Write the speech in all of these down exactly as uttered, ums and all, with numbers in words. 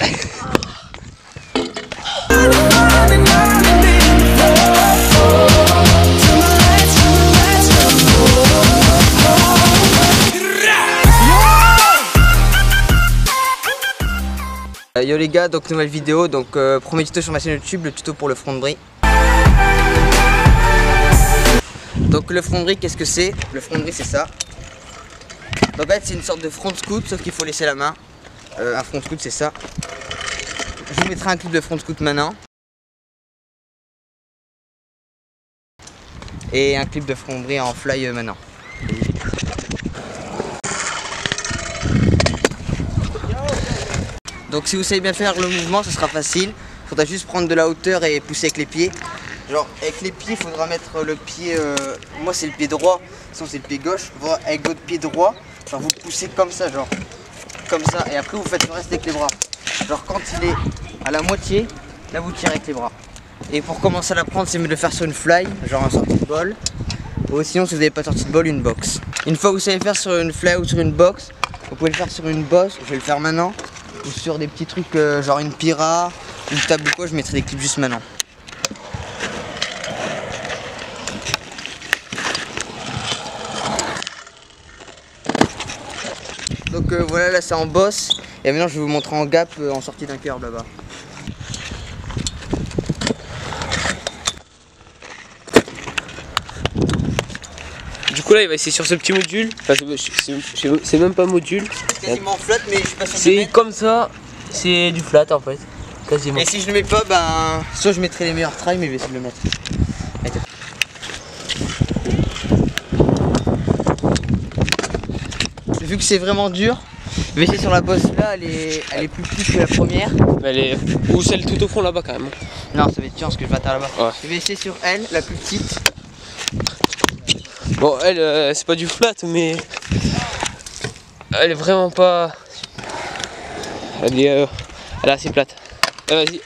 Yo les gars, donc nouvelle vidéo, donc euh, premier tuto sur ma chaîne YouTube, le tuto pour le front de brie. Donc le front de brie, qu'est-ce que c'est? Le front de brie, c'est ça. Donc en fait c'est une sorte de front scoot, sauf qu'il faut laisser la main. euh, Un front scoot, c'est ça. Je vous mettrai un clip de front scoot maintenant. Et un clip de front de brie en fly euh, maintenant. Donc si vous savez bien faire le mouvement, ce sera facile. Il faudra juste prendre de la hauteur et pousser avec les pieds. Genre avec les pieds, il faudra mettre le pied, euh, moi c'est le pied droit, sinon c'est le pied gauche. Avec votre pied droit, genre vous poussez comme ça, genre comme ça. Et après vous faites le reste avec les bras. Genre quand il est à la moitié, là vous tirez avec les bras. Et pour commencer à l'apprendre, c'est mieux de le faire sur une fly, genre un sortie de bol. Ou sinon si vous n'avez pas de sortie de bol, une box. Une fois que vous savez faire sur une fly ou sur une box, vous pouvez le faire sur une bosse, je vais le faire maintenant. Ou sur des petits trucs euh, genre une pyra, une table ou quoi, je mettrai des clips juste maintenant. Donc euh, voilà, là c'est en boss. Et maintenant je vais vous montrer en gap euh, en sortie d'un curb là-bas. Du coup là il va essayer sur ce petit module, enfin c'est même pas module. C'est quasiment flat mais je suis pas sûr de C'est mettre. comme ça, c'est du flat en fait, quasiment. Et si je le mets pas, ben soit je mettrai les meilleurs tries mais je vais essayer de le mettre. Vu que c'est vraiment dur, je vais essayer sur la bosse là, elle est, elle est plus petite que la première. Elle est... Ou celle tout au fond là-bas quand même. Non, ça va être chiant parce que je vais atteindre là-bas. Ouais. Je vais essayer sur elle, la plus petite. Bon elle, euh, c'est pas du flat mais... Elle est vraiment pas... Elle est, euh... elle est assez plate. Ah, vas-y.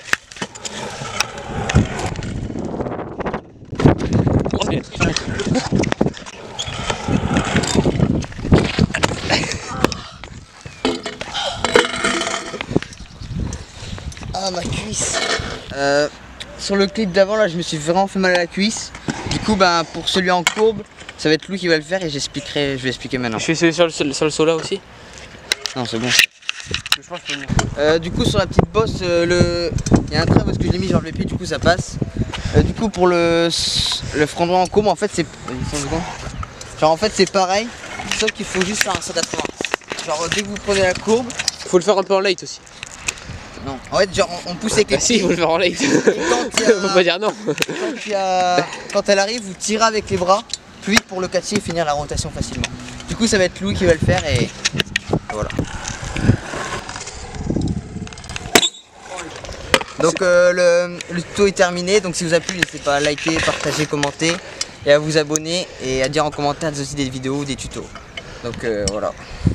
Ah ma cuisse. euh, Sur le clip d'avant là je me suis vraiment fait mal à la cuisse. Du coup ben pour celui en courbe, ça va être lui qui va le faire et j'expliquerai, je vais expliquer maintenant. Je fais celui sur le, sur le sol là aussi. Non c'est bon. Euh, du coup sur la petite bosse, euh, le... il y a un trait parce que je l'ai mis genre le pied, du coup ça passe. Euh, du coup pour le, le front droit en courbe en fait c'est... Genre en fait c'est pareil, sauf qu'il faut juste faire un cent quatre-vingts. Genre dès que vous prenez la courbe... Faut le faire un peu en light aussi. Non, en fait genre on pousse avec les Ah si, il faut le faire en light. Et quand il y a... Faut pas dire non. Quand, il y a... quand elle arrive, vous tirez avec les bras plus vite pour le catcher et finir la rotation facilement. Du coup ça va être Louis qui va le faire et voilà. Donc euh, le, le tuto est terminé, donc si vous a plu n'hésitez pas à liker, partager, commenter et à vous abonner et à dire en commentaire aussi des vidéos ou des tutos. Donc euh, voilà.